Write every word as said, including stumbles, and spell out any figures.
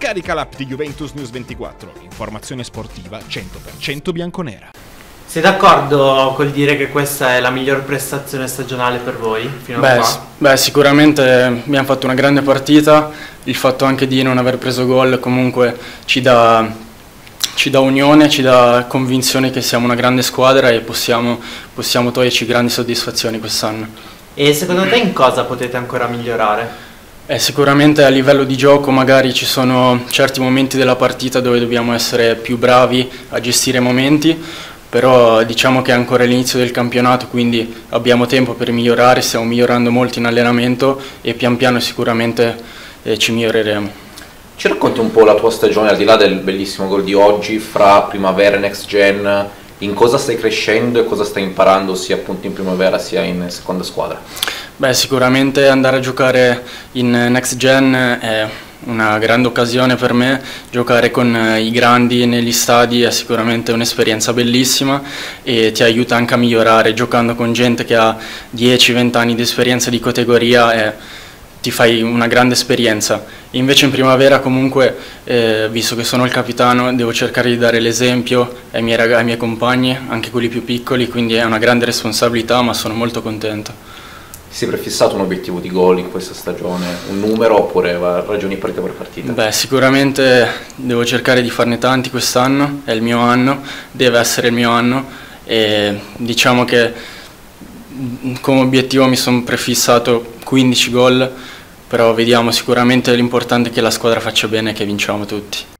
Scarica l'app di Juventus News ventiquattro, informazione sportiva cento per cento bianconera. Sei d'accordo col dire che questa è la miglior prestazione stagionale per voi fino a Beh, qua? beh, sicuramente abbiamo fatto una grande partita, il fatto anche di non aver preso gol comunque ci dà, ci dà unione, ci dà convinzione che siamo una grande squadra e possiamo, possiamo toglierci grandi soddisfazioni quest'anno. E secondo te in cosa potete ancora migliorare? Eh, sicuramente a livello di gioco magari ci sono certi momenti della partita dove dobbiamo essere più bravi a gestire i momenti, però diciamo che è ancora l'inizio del campionato, quindi abbiamo tempo per migliorare, stiamo migliorando molto in allenamento e pian piano sicuramente eh, ci miglioreremo. Ci racconti un po' la tua stagione, al di là del bellissimo gol di oggi, fra primavera e next gen, in cosa stai crescendo e cosa stai imparando sia appunto in primavera sia in seconda squadra? Beh, sicuramente andare a giocare in next gen è una grande occasione per me, giocare con i grandi negli stadi è sicuramente un'esperienza bellissima e ti aiuta anche a migliorare, giocando con gente che ha dieci venti anni di esperienza di categoria e ti fai una grande esperienza. Invece in primavera comunque, eh, visto che sono il capitano, devo cercare di dare l'esempio ai miei, rag- ai miei compagni, anche quelli più piccoli, quindi è una grande responsabilità, ma sono molto contento. Ti sei prefissato un obiettivo di gol in questa stagione, un numero oppure ragioni partita per partita? Beh, sicuramente devo cercare di farne tanti quest'anno, è il mio anno, deve essere il mio anno e diciamo che come obiettivo mi sono prefissato quindici gol, però vediamo, sicuramente l'importante è che la squadra faccia bene e che vinciamo tutti.